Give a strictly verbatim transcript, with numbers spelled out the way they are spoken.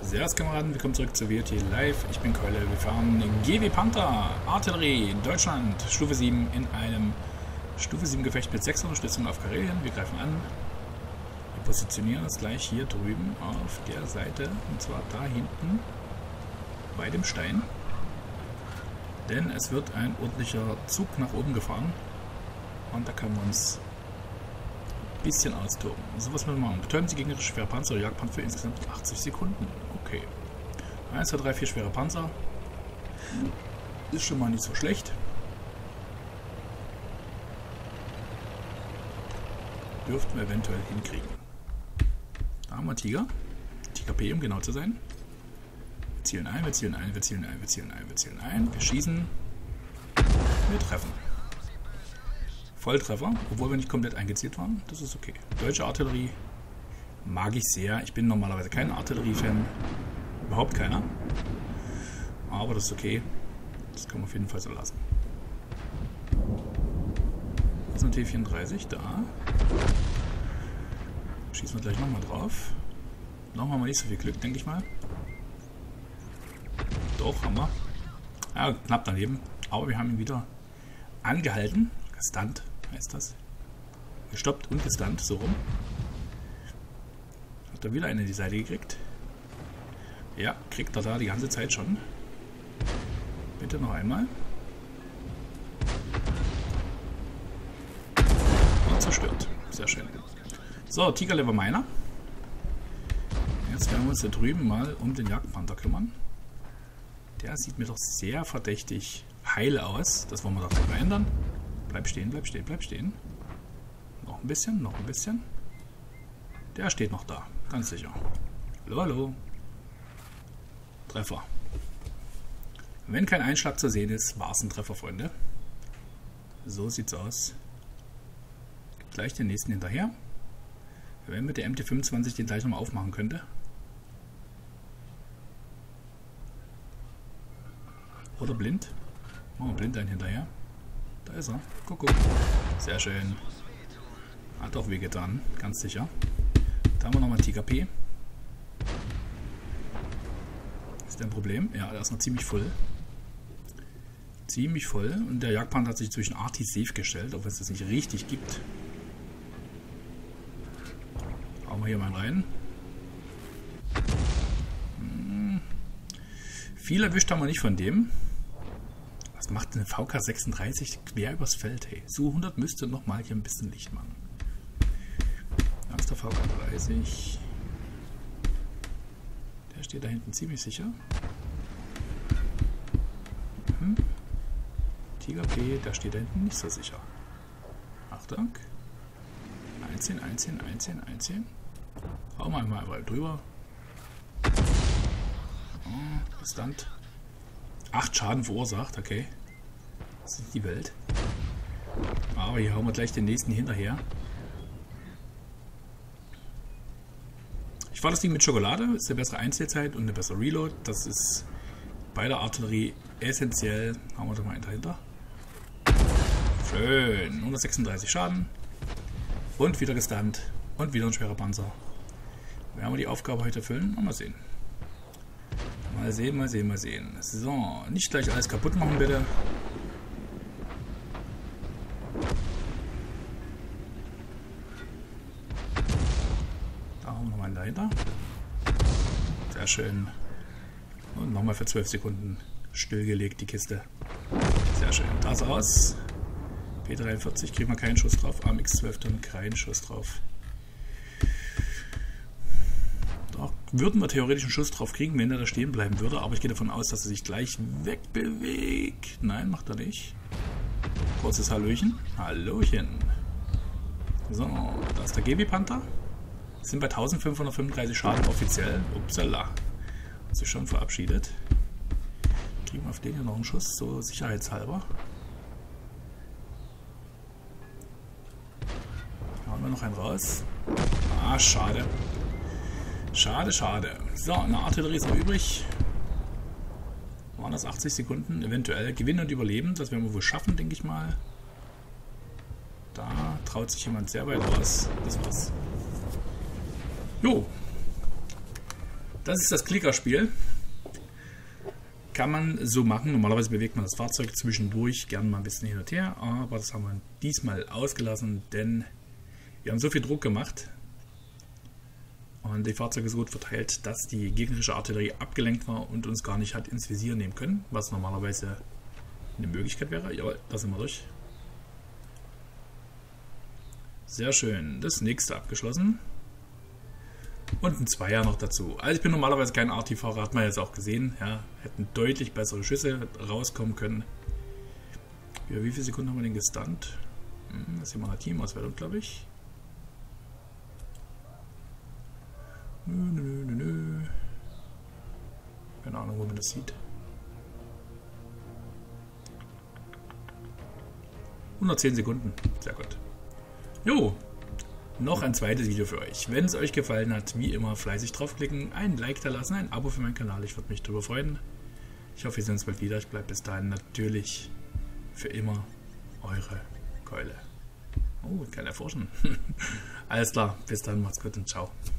Servus Kameraden, willkommen zurück zu W O T Live. Ich bin Keule, wir fahren G W Panther, Artillerie, Deutschland, Stufe sieben in einem Stufe sieben Gefecht mit sechs Unterstützung auf Karelien. Wir greifen an. Wir positionieren uns gleich hier drüben auf der Seite, und zwar da hinten bei dem Stein. Denn es wird ein ordentlicher Zug nach oben gefahren und da können wir uns ein bisschen austoben. So, was müssen wir machen? Betäuben Sie gegnerische schwere Panzer oder Jagdpanzer für insgesamt achtzig Sekunden. Okay. eins, zwei, drei, vier schwere Panzer. Ist schon mal nicht so schlecht. Dürften wir eventuell hinkriegen. Da haben wir Tiger. Tiger P, um genau zu sein. Wir zielen ein, wir zielen ein, wir zielen ein, wir zielen ein, wir zielen ein. Wir schießen. Wir treffen. Volltreffer, obwohl wir nicht komplett eingezielt waren. Das ist okay. Deutsche Artillerie mag ich sehr. Ich bin normalerweise kein Artillerie-Fan. Überhaupt keiner. Aber das ist okay. Das kann man auf jeden Fall so lassen. Das ist ein T vierunddreißig, da. Schießen wir gleich nochmal drauf. Noch haben wir nicht so viel Glück, denke ich mal. Doch, haben wir. Ja, knapp daneben. Aber wir haben ihn wieder angehalten. Gestunt heißt das. Gestoppt und gestunt, so rum. Hat er wieder eine in die Seite gekriegt. Ja, kriegt er da die ganze Zeit schon. Bitte noch einmal. Und zerstört. Sehr schön. So, Tiger Lever Miner. Jetzt werden wir uns da drüben mal um den Jagdpanther kümmern. Der sieht mir doch sehr verdächtig heil aus. Das wollen wir doch nicht mehr ändern. Bleib stehen, bleib stehen, bleib stehen. Noch ein bisschen, noch ein bisschen. Der steht noch da, ganz sicher. Hallo, hallo. Treffer. Wenn kein Einschlag zu sehen ist, war es ein Treffer, Freunde. So sieht's aus. Gleich den nächsten hinterher. Wenn mit der M T fünfundzwanzig den gleich nochmal aufmachen könnte. Oder blind. Machen wir blind einen hinterher. Da ist er. Guck, guck. Sehr schön. Hat auch wehgetan, ganz sicher. Da haben wir nochmal Tiger P. Ist der ein Problem? Ja, der ist noch ziemlich voll. Ziemlich voll. Und der Jagdpanther hat sich zwischen Arti safe gestellt, auch wenn es das nicht richtig gibt. Hauen wir hier mal rein. Hm. Viel erwischt haben wir nicht von dem. Was macht eine V K sechsunddreißig quer übers Feld? Hey, so hundert müsste noch mal hier ein bisschen Licht machen. Da ist der V K dreißig. Der steht da hinten ziemlich sicher. Mhm. Tiger P, der steht da hinten nicht so sicher. Achtung. Einzeln, einzeln, einzeln, einzeln. Hauen wir einmal überall drüber. Oh, Bestand. Acht Schaden verursacht, okay. Das ist die Welt. Aber hier hauen wir gleich den nächsten hinterher. Ich fahre das Ding mit Schokolade, ist eine bessere Einzelzeit und eine bessere Reload. Das ist bei der Artillerie essentiell. Hauen wir doch mal einen dahinter. Schön. hundertsechsunddreißig Schaden. Und wieder gestunt. Und wieder ein schwerer Panzer. Werden wir die Aufgabe heute erfüllen? Mal sehen. Mal sehen, mal sehen, mal sehen. So, nicht gleich alles kaputt machen, bitte. Da haben wir nochmal einen dahinter. Sehr schön. Und nochmal für zwölf Sekunden stillgelegt die Kiste. Sehr schön. Da ist er raus. P dreiundvierzig kriegen wir keinen Schuss drauf. A M X zwölf Tonnen keinen Schuss drauf. Da würden wir theoretisch einen Schuss drauf kriegen, wenn er da stehen bleiben würde, aber ich gehe davon aus, dass er sich gleich wegbewegt. Nein, macht er nicht. Kurzes Hallöchen. Hallöchen. So, da ist der G W Panther. Sind bei eintausendfünfhundertfünfunddreißig Schaden offiziell. Upsala. Hat sich schon verabschiedet. Kriegen wir auf den hier noch einen Schuss, so sicherheitshalber. Hauen wir noch einen raus. Ah, schade. Schade, schade. So, eine Artillerie ist noch übrig. Waren das achtzig Sekunden? Eventuell gewinnen und überleben. Das werden wir wohl schaffen, denke ich mal. Da traut sich jemand sehr weit raus. Das war's. Jo. Das ist das Klickerspiel. Kann man so machen. Normalerweise bewegt man das Fahrzeug zwischendurch gern mal ein bisschen hin und her, aber das haben wir diesmal ausgelassen, denn wir haben so viel Druck gemacht und die Fahrzeuge so gut verteilt, dass die gegnerische Artillerie abgelenkt war und uns gar nicht hat ins Visier nehmen können, was normalerweise eine Möglichkeit wäre. Jawohl, da sind wir durch. Sehr schön. Das nächste abgeschlossen. Und ein Zweier noch dazu. Also ich bin normalerweise kein Arti-Fahrer, hat man jetzt auch gesehen. Ja, hätten deutlich bessere Schüsse rauskommen können. Ja, wie viele Sekunden haben wir denn gestunt? Hm, das ist hier mal eine Teamauswertung, glaube ich. Nö, nö, nö, nö. Keine Ahnung, wo man das sieht. hundertzehn Sekunden. Sehr gut. Jo. Noch ein zweites Video für euch. Wenn es euch gefallen hat, wie immer fleißig draufklicken, ein Like da lassen, ein Abo für meinen Kanal, ich würde mich darüber freuen. Ich hoffe, wir sehen uns bald wieder. Ich bleibe bis dahin natürlich für immer eure Keule. Oh, kann erforschen. Alles klar, bis dann, macht's gut und ciao.